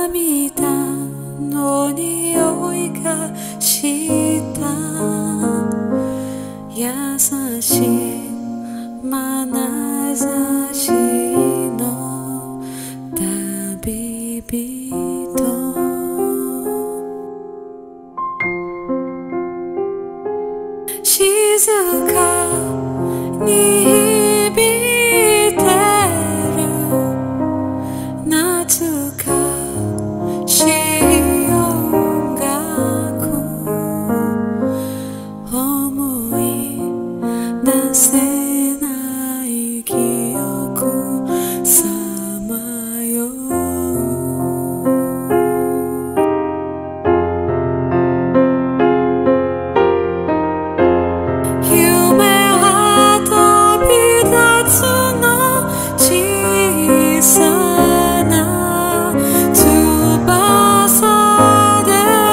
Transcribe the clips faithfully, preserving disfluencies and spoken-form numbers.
涙の匂いがした優しいmanazashiの旅人静かに響いてる懐かしい音楽思い出せない記憶さまよ夢は飛び立つの小さな翼で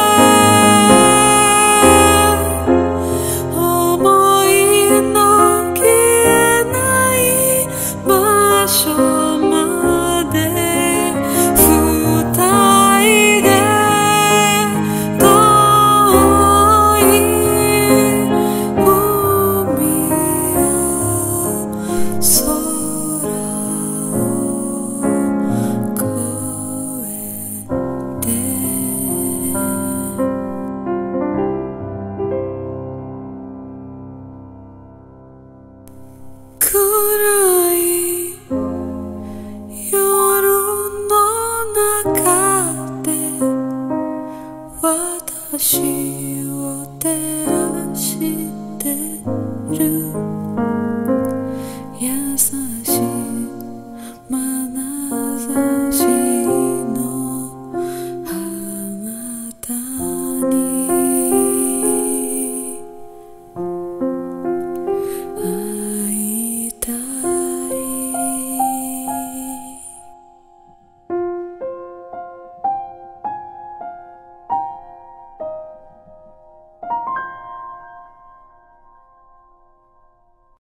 思いの消えない場所まで二人で遠い海や空を越えて暗い夜の中で私を照らしてる